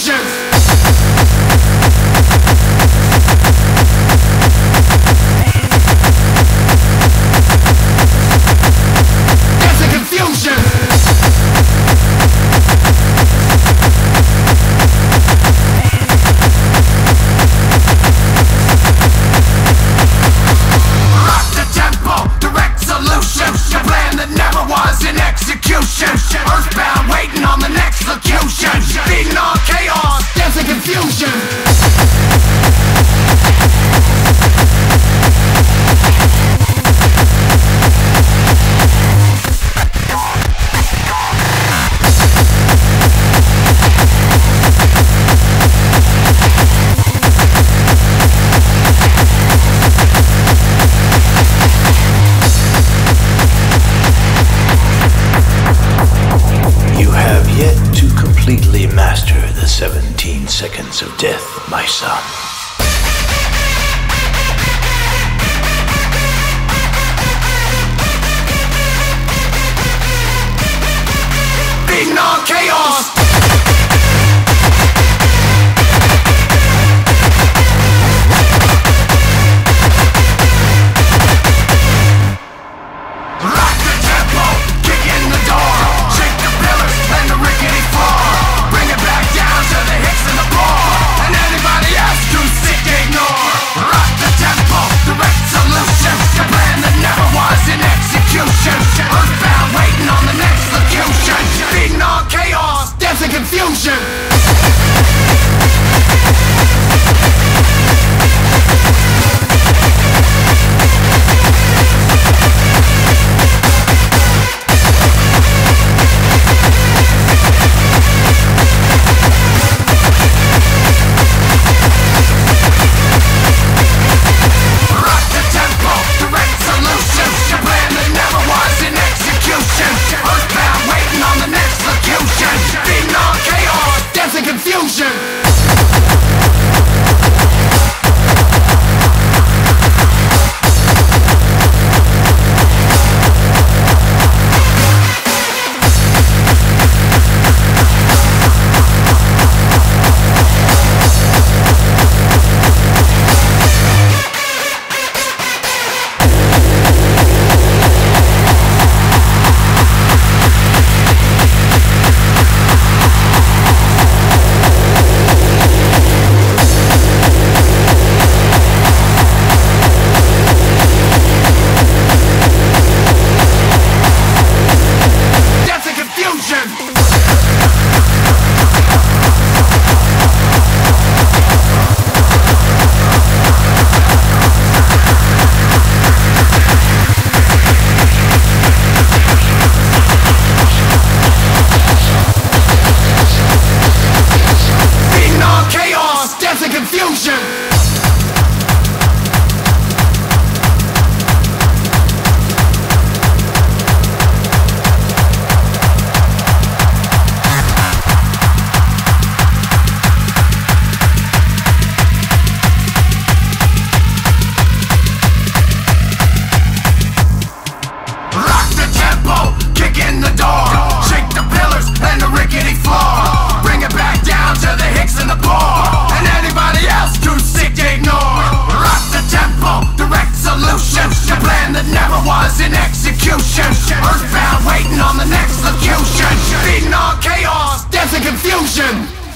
confusion. Dance in confusion. Rock the tempo, direct solution. A plan that never was in execution. Earthbound, waiting on the next locution. Beating on chaos, dancing confusion. You have yet to completely master the 17 seconds of death, my son. Beating on chaos. Rock the tempo, kick in the door. Shake the pillars and the rickety floor. Bring it back down to the hicks and the floor. And anybody else too sick to ignore. Rock the tempo, direct solution. A plan that never was in execution. Earthbound, waiting on the next locution. Beating on chaos, dancing confusion. Rock the tempo, direct solution. A plan that never was in execution. Earthbound, waiting on the next locution. Beating on chaos, dancing confusion. Dancing confusion. Beating on chaos, dancing confusion. Rock the tempo, kick in the door. Shake the pillars and the rickety floor. Bring it back down to the hicks and the poor. And anybody else too sick to ignore. Rock the tempo, direct solution. A plan that never was in execution. Earthbound, waiting on the next locution. Beating on chaos, dancing confusion.